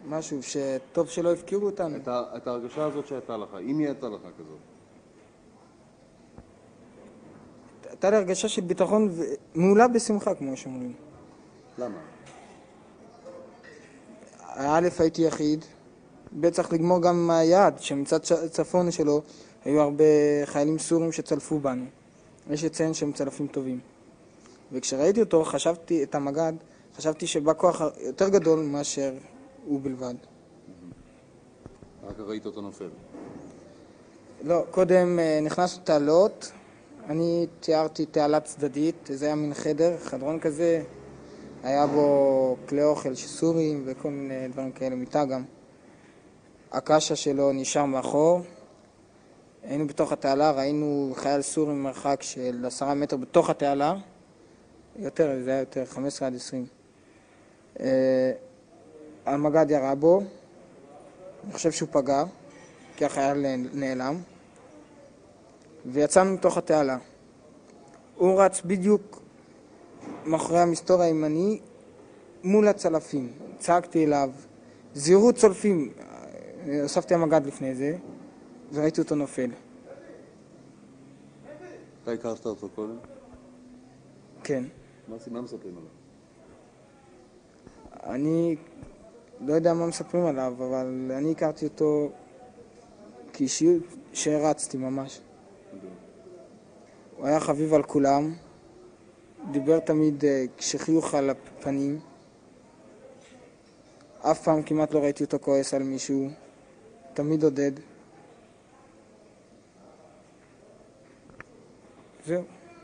משהו שטוב שלא הפקירו אותנו. את ההרגשה הזאת שהייתה לך, אם היא הייתה לך כזאת. הייתה לי הרגשה של ביטחון מעולה בשמחה, כמו שאומרים. למה? א', הייתי יחיד, ב', צריך לגמור גם עם היעד, שמצד צפון שלו היו הרבה חיילים סורים שצלפו בנו. יש לציין שהם צלפים טובים. וכשראיתי אותו, חשבתי, את המג"ד, חשבתי שבא כוח יותר גדול מאשר הוא בלבד. רק ראית אותו נופל. לא, קודם נכנסנו תעלות, אני תיארתי תעלה צדדית, זה היה מין חדר, חדרון כזה, היה בו כלי אוכל סורים וכל מיני דברים כאלה, מיטה גם. הקשה שלו נשאר מאחור. היינו בתוך התעלה, ראינו חייל סורי ממרחק של 10 מטר בתוך התעלה. יותר, זה היה יותר, 15 עד 20. המג"ד ירה בו, אני חושב שהוא פגע, כי החייל נעלם. ויצאנו מתוך התעלה. הוא רץ בדיוק מאחורי המסתור הימני מול הצלפים. צעקתי אליו, זהירות צולפים. הוספתי המג"ד לפני זה, וראיתי אותו נופל. אתה הכרת אותו קודם? כן. מה מספרים עליו? אני לא יודע מה מספרים עליו, אבל אני הכרתי אותו כאישיות שהרצתי ממש. הוא היה חביב על כולם, דיבר תמיד כשחיוך על הפנים. אף פעם כמעט לא ראיתי אותו כועס על מישהו, תמיד עודד. זהו.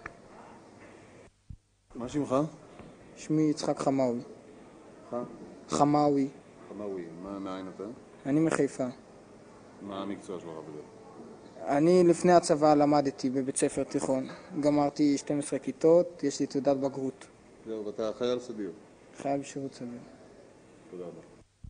מה שמך? שמי יצחק חמאוי. חמאוי. חמאוי. מאין אתה? אני מחיפה. מה המקצוע שלך בדרך? אני לפני הצבא למדתי בבית ספר תיכון. גמרתי 12 כיתות, יש לי תעודת בגרות. זהו, ואתה חייל סדיר? חייל בשירות סדיר. תודה רבה.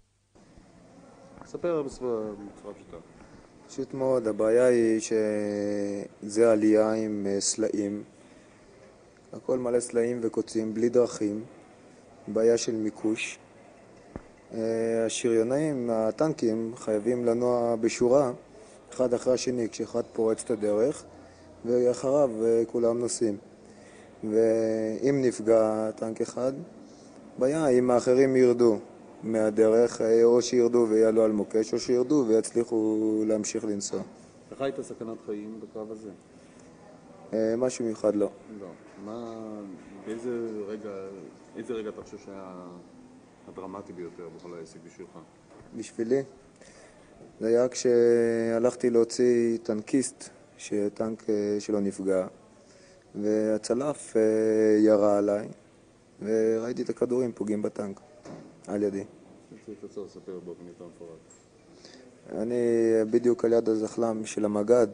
ספר בצורה פשוטה. פשוט מאוד, הבעיה היא שזה עלייה עם סלעים. הכל מלא סלעים וקוצים, בלי דרכים. בעיה של מיקוש. השריונאים, הטנקים, חייבים לנוע בשורה, אחד אחרי השני, כשאחד פורץ את הדרך, ואחריו כולם נוסעים. ואם נפגע טנק אחד, בעיה אם האחרים ירדו מהדרך, או שירדו ויעלו על מוקש, או שירדו ויצליחו להמשיך לנסוע. לך הייתה סכנת חיים בקרב הזה? משהו מיוחד לא. לא. איזה רגע אתה חושב שהיה הדרמטי ביותר בכל העסק בשבילך? בשבילי? זה היה כשהלכתי להוציא טנקיסט, שטנק שלו נפגע, והצלף ירה עליי, וראיתי את הכדורים פוגעים בטנק, על ידי. תצטרך לספר באופן יותר מפורט. אני בדיוק על יד הזחלם של המג"ד,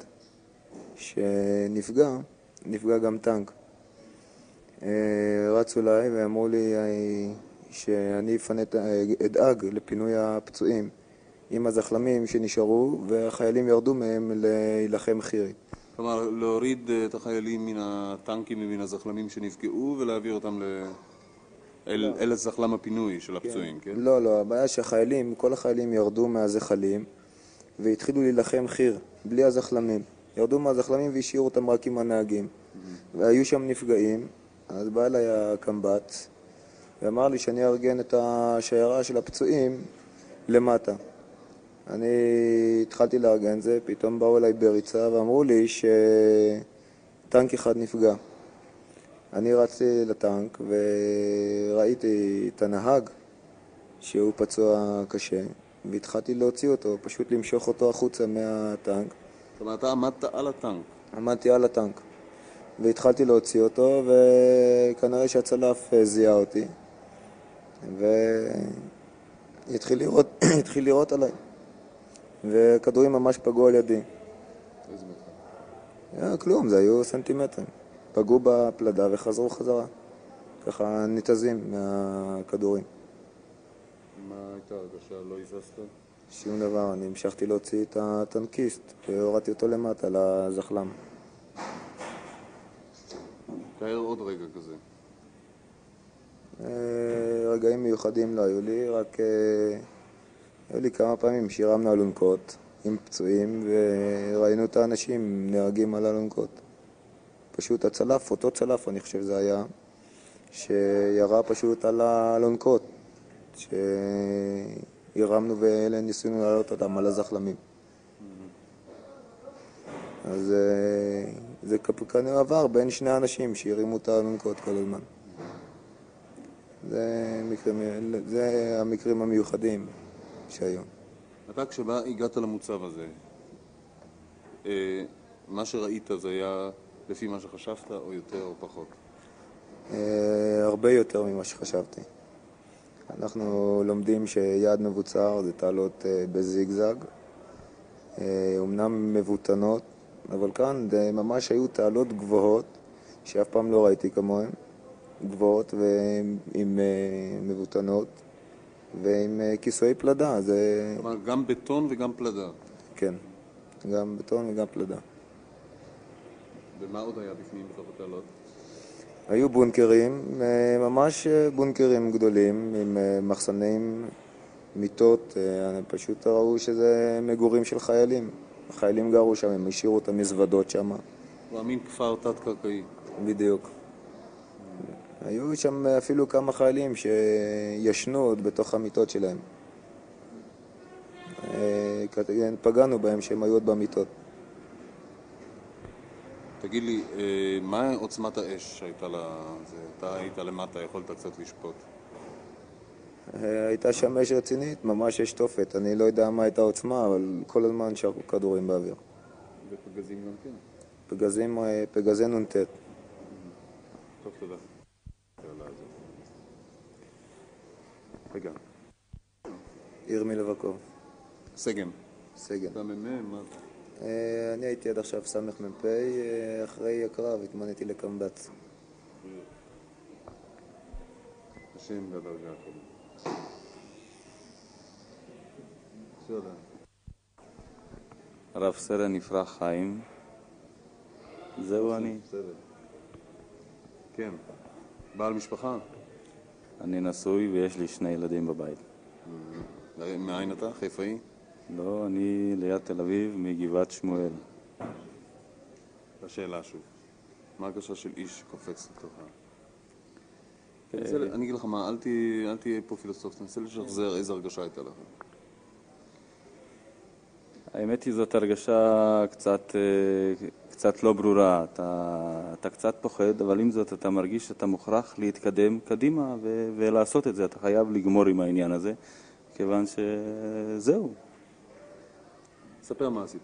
שנפגע גם טנק. רצו אליי ואמרו לי שאני אדאג לפינוי הפצועים עם הזחלמים שנשארו, והחיילים ירדו מהם להילחם חירי. כלומר, להוריד את החיילים מן הטנקים ומן הזחלמים שנפגעו ולהעביר אותם אל הזחלם הפינוי של הפצועים, כן? לא, הבעיה שהחיילים, כל החיילים ירדו מהזחלים והתחילו להילחם חיר, בלי הזחלמים. ירדו מהזחלמים והשאירו אותם רק עם הנהגים. והיו שם נפגעים, אז בא אליי הקמב"ץ ואמר לי שאני ארגן את השיירה של הפצועים למטה. אני התחלתי לארגן זה, פתאום באו אליי בריצה ואמרו לי שטנק אחד נפגע. אני רצתי לטנק וראיתי את הנהג שהוא פצוע קשה, והתחלתי להוציא אותו, פשוט למשוך אותו החוצה מהטנק. זאת אומרת, אתה עמדת על הטנק? עמדתי על הטנק, והתחלתי להוציא אותו, וכנראה שהצלף זיהה אותי, והתחיל לירות עליי, וכדורים ממש פגעו על ידי. איזה מטר? כלום, זה היו סנטימטרים. פגעו בפלדה וחזרו חזרה. ככה ניתזים מהכדורים. מה הייתה הרגשה? לא הזזת? שום דבר, אני המשכתי להוציא את הטנקיסט והורדתי אותו למטה לזחלם. תאר עוד רגע כזה. רגעים מיוחדים לא היו לי, רק היו לי כמה פעמים שירמנו אלונקות עם פצועים, וראינו את האנשים נהרגים על אלונקות. פשוט הצלף, אותו צלף אני חושב זה היה, שירה פשוט על האלונקות, שירמנו וניסינו לעלות אותם על הזחלמים. אז זה כנראה עבר בין שני אנשים שהרימו את האלונקות כל הזמן. זה המקרים המיוחדים שהיו. אתה כשבא הגעת למוצב הזה, מה שראית זה היה לפי מה שחשבת או יותר או פחות? הרבה יותר ממה שחשבתי. אנחנו לומדים שיעד מבוצר זה תעלות בזיגזג, אומנם מבוטנות, אבל כאן ממש היו תעלות גבוהות שאף פעם לא ראיתי כמוהן, גבוהות ועם מבוטנות ועם כיסוי פלדה. כלומר, גם בטון וגם פלדה. כן, גם בטון וגם פלדה. ומה עוד היה בפנים בתוך התעלות? היו בונקרים, ממש בונקרים גדולים עם מחסנים, מיטות, פשוט ראו שזה מגורים של חיילים. החיילים גרו שם, הם השאירו את המזוודות שם. הוא מין כפר תת-קרקעי. בדיוק. היו שם אפילו כמה חיילים שישנו עוד בתוך המיטות שלהם. פגענו בהם שהם היו עוד במיטות. תגיד לי, מה עוצמת האש שהייתה לזה? אתה היית למטה, יכולת קצת לשפוט. הייתה שם אש רצינית, ממש אש תופת. אני לא יודע מה הייתה עוצמה, אבל כל הזמן שרקו כדורים באוויר. ופגזים גם כן? פגזי נ"ט. טוב, תודה. רגע. ירמי לבקוב. סגן. סגן. אתה מ"מ, מה אתה? אני הייתי עד עכשיו סמ"פ, אחרי הקרב התמניתי לקמב"ץ. השם והדרגה קודם. בסדר. רב סרן יפרח חיים. זהו אני. בסדר. כן. בעל משפחה? אני נשוי ויש לי 2 ילדים בבית. מאין אתה? חיפאי? לא, אני ליד תל אביב, מגבעת שמואל. השאלה שוב. מה הקשר של איש שקופץ לתוכה? אני אגיד לך מה, אל תהיה פה פילוסוף, תנסה לשחזר איזו הרגשה הייתה לך. האמת היא זאת הרגשה קצת לא ברורה. אתה קצת פוחד, אבל עם זאת אתה מרגיש שאתה מוכרח להתקדם קדימה ולעשות את זה. אתה חייב לגמור עם העניין הזה, כיוון שזהו. ספר מה עשית.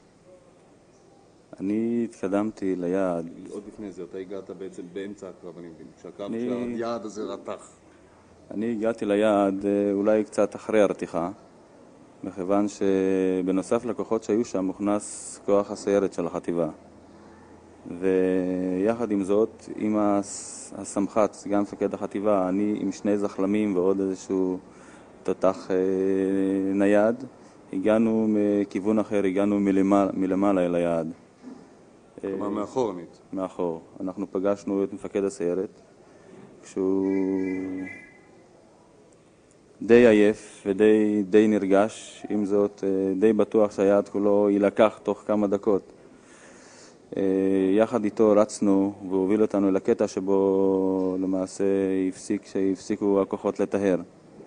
אני התקדמתי ליעד. עוד לפני זה, אתה הגעת בעצם באמצע הקרב, אני מבין. כשהיעד הזה רתח. אני הגעתי ליעד אולי קצת אחרי הרתיחה, מכיוון שבנוסף לכוחות שהיו שם הוכנס כוח הסיירת של החטיבה. ויחד עם זאת, עם הסמח"ץ, גם מפקד החטיבה, אני עם 2 זחלמים ועוד איזשהו תותח נייד, הגענו מכיוון אחר, הגענו מלמעלה אל היעד. כלומר, מאחורנית. מאחור. אנחנו פגשנו את מפקד הסיירת, כשהוא די עייף ודי נרגש, עם זאת די בטוח שהיעד כולו יילקח תוך כמה דקות. יחד איתו רצנו והוביל אותנו לקטע שבו למעשה הפסיקו הכוחות לטהר.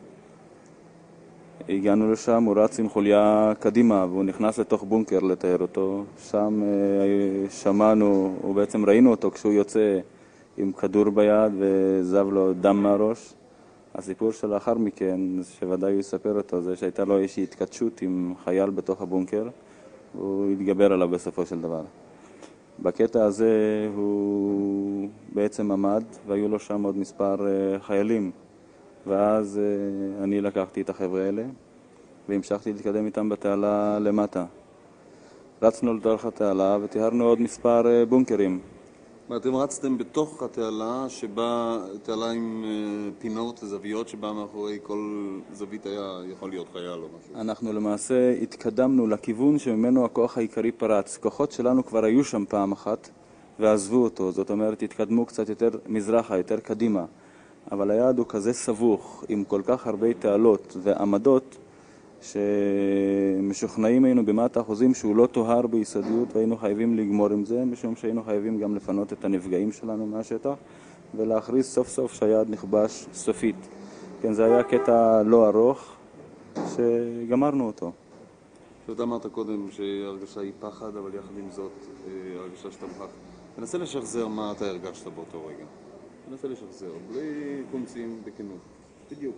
הגענו לשם, הוא רץ עם חוליה קדימה והוא נכנס לתוך בונקר לטהר אותו. שם שמענו, או בעצם ראינו אותו כשהוא יוצא עם כדור ביד וזב לו דם מהראש. הסיפור שלאחר מכן, שוודאי הוא יספר אותו, זה שהייתה לו איזושהי התכתשות עם חייל בתוך הבונקר, והוא התגבר עליו בסופו של דבר. בקטע הזה הוא בעצם עמד, והיו לו שם עוד מספר חיילים. ואז אני לקחתי את החבר'ה האלה, והמשכתי להתקדם איתם בתעלה למטה. רצנו לתוך התעלה וטהרנו עוד מספר בונקרים. אתם רצתם בתוך התעלה שבה, תעלה עם פינות וזוויות שבה מאחורי כל זווית היה יכול להיות חייל או משהו. אנחנו למעשה התקדמנו לכיוון שממנו הכוח העיקרי פרץ. כוחות שלנו כבר היו שם פעם אחת ועזבו אותו, זאת אומרת התקדמו קצת יותר מזרחה, יותר קדימה. אבל היעד הוא כזה סבוך עם כל כך הרבה תעלות ועמדות שמשוכנעים היינו במאת האחוזים שהוא לא טוהר ביסודיות והיינו חייבים לגמור עם זה, משום שהיינו חייבים גם לפנות את הנפגעים שלנו מהשטח ולהכריז סוף סוף שהיעד נכבש סופית. כן, זה היה קטע לא ארוך שגמרנו אותו. אתה אמרת קודם שהרגשה היא פחד, אבל יחד עם זאת הרגשה שאתה מוכרח. תנסה לשחזר מה אתה הרגשת באותו רגע. תנסה לשחזר, בלי קומצים, בכנות. בדיוק.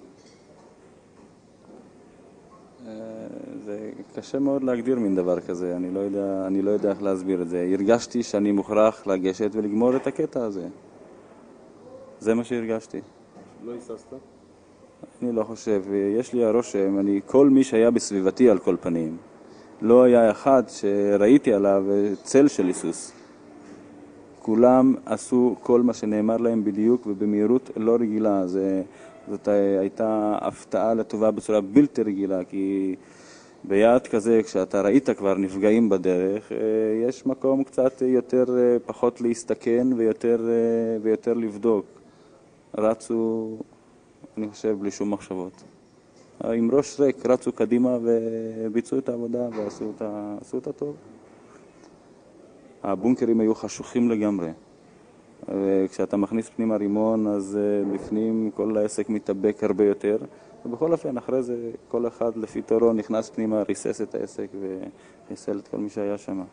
זה קשה מאוד להגדיר מן דבר כזה, אני לא יודע איך להסביר את זה. הרגשתי שאני מוכרח לגשת ולגמור את הקטע הזה. זה מה שהרגשתי. לא היססת? אני לא חושב, יש לי הרושם, כל מי שהיה בסביבתי על כל פנים, לא היה אחד שראיתי עליו צל של היסוס. כולם עשו כל מה שנאמר להם בדיוק ובמהירות לא רגילה. זאת הייתה הפתעה לטובה בצורה בלתי רגילה, כי ביעד כזה, כשאתה ראית כבר נפגעים בדרך, יש מקום קצת יותר פחות להסתכן ויותר לבדוק. רצו, אני חושב, בלי שום מחשבות. עם ראש ריק רצו קדימה וביצעו את העבודה ועשו אותה טוב. הבונקרים היו חשוכים לגמרי. וכשאתה מכניס פנימה רימון, אז בפנים כל העסק מתאבק הרבה יותר. ובכל אופן, אחרי זה, כל אחד לפי תורו נכנס פנימה, ריסס את העסק וחיסל את כל מי שהיה שם.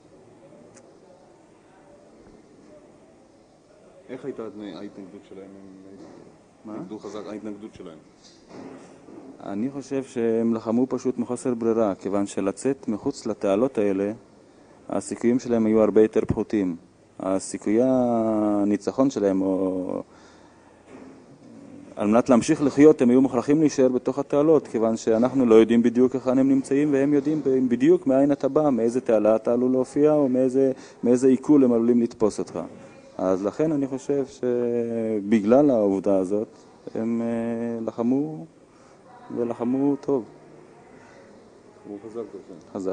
איך הייתה ההתנגדות שלהם? מה? ההתנגדות שלהם. אני חושב שהם לחמו פשוט מחוסר ברירה, כיוון שלצאת מחוץ לתעלות האלה, הסיכויים שלהם היו הרבה יותר פחותים. הסיכויי הניצחון שלהם, או על מנת להמשיך לחיות, הם היו מוכרחים להישאר בתוך התעלות, כיוון שאנחנו לא יודעים בדיוק איך הם נמצאים, והם יודעים בדיוק מאין אתה בא, מאיזה תעלה אתה עלול להופיע, או מאיזה עיכול הם עלולים לתפוס אותך. אז לכן אני חושב שבגלל העובדה הזאת, הם לחמו ולחמו טוב. הוא חזק טוב. חזק.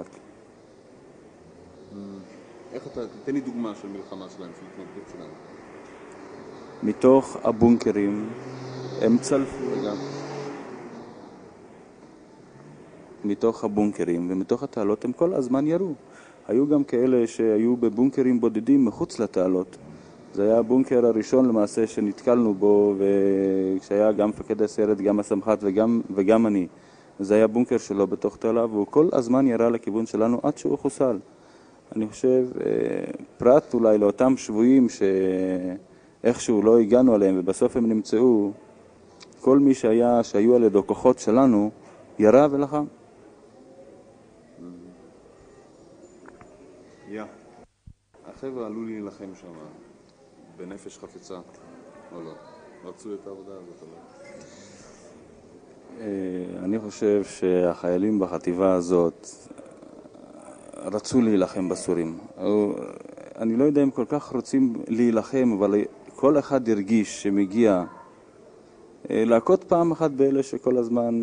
איך אתה, תן לי דוגמה של מלחמה שלהם, של התנגדות שלהם. מתוך הבונקרים הם צלפו. מתוך הבונקרים ומתוך התעלות הם כל הזמן ירו. היו גם כאלה שהיו בבונקרים בודדים מחוץ לתעלות. זה היה הבונקר הראשון למעשה שנתקלנו בו, וכשהיה גם מפקד הסיירת, גם הסמח"ט וגם אני. זה היה בונקר שלו בתוך תעלה, והוא כל הזמן ירה לכיוון שלנו עד שהוא חוסל. אני חושב, פרט אולי לאותם שבויים שאיכשהו לא הגענו עליהם ובסוף הם נמצאו, כל מי שהיו על ידו כוחות שלנו ירה ולחם. החבר'ה עלו להילחם שם בנפש חפצה, או לא? רצו את העבודה הזאת, או לא? אני חושב שהחיילים בחטיבה הזאת רצו להילחם בסורים. אני לא יודע אם כל כך רוצים להילחם, אבל כל אחד הרגיש שמגיע להכות פעם אחת באלה שכל הזמן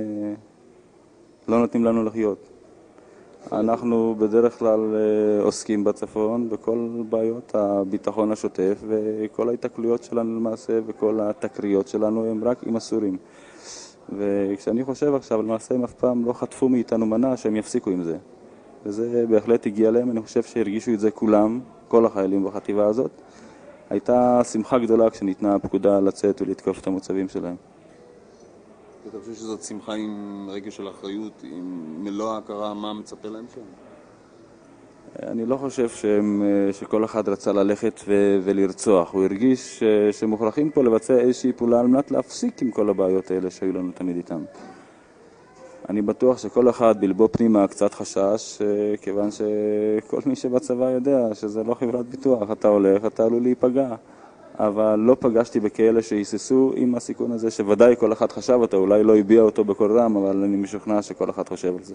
לא נותנים לנו לחיות. אנחנו בדרך כלל עוסקים בצפון בכל בעיות הביטחון השוטף, וכל ההתקלויות שלנו למעשה וכל התקריות שלנו הם רק עם הסורים. וכשאני חושב עכשיו, למעשה הם אף פעם לא חטפו מאיתנו מנה שהם יפסיקו עם זה. וזה בהחלט הגיע להם, אני חושב שהרגישו את זה כולם, כל החיילים בחטיבה הזאת. הייתה שמחה גדולה כשניתנה הפקודה לצאת ולתקוף את המוצבים שלהם. אתה חושב שזאת שמחה עם רגע של אחריות, עם מלוא ההכרה מה מצפה להם שם? אני לא חושב שכל אחד רצה ללכת ולרצוח. הוא הרגיש שמוכרחים פה לבצע איזושהי פעולה על מנת להפסיק עם כל הבעיות האלה שהיו לנו תמיד איתם. אני בטוח שכל אחד בלבו פנימה קצת חשש, כיוון שכל מי שבצבא יודע שזה לא חברת ביטוח. אתה הולך, אתה עלול להיפגע. אבל לא פגשתי בכאלה שהיססו עם הסיכון הזה, שוודאי כל אחד חשב אותו, אולי לא הביע אותו בכל רם, אבל אני משוכנע שכל אחד חושב על זה.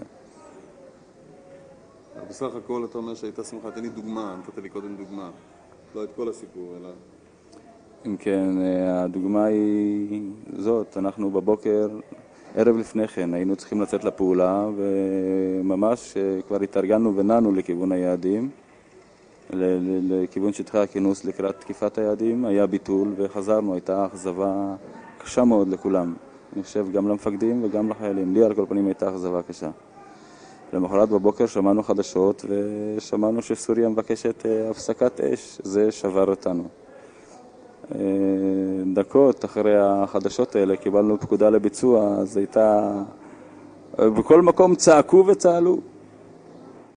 בסך הכל אתה אומר שהייתה שמחה, תן לי דוגמה, נתת לי קודם דוגמה. לא את כל הסיפור, אלא... אם כן, הדוגמה היא זאת, אנחנו בבוקר, ערב לפני כן, היינו צריכים לצאת לפעולה, וממש כבר התארגנו ונענו לכיוון היעדים, לכיוון שטחי הכינוס לקראת תקיפת היעדים, היה ביטול וחזרנו, הייתה אכזבה קשה מאוד לכולם. אני חושב גם למפקדים וגם לחיילים. לי על כל פנים הייתה אכזבה קשה. למחרת בבוקר שמענו חדשות ושמענו שסוריה מבקשת הפסקת אש. זה שבר אותנו. דקות אחרי החדשות האלה קיבלנו פקודה לביצוע, אז הייתה... בכל מקום צעקו וצהלו.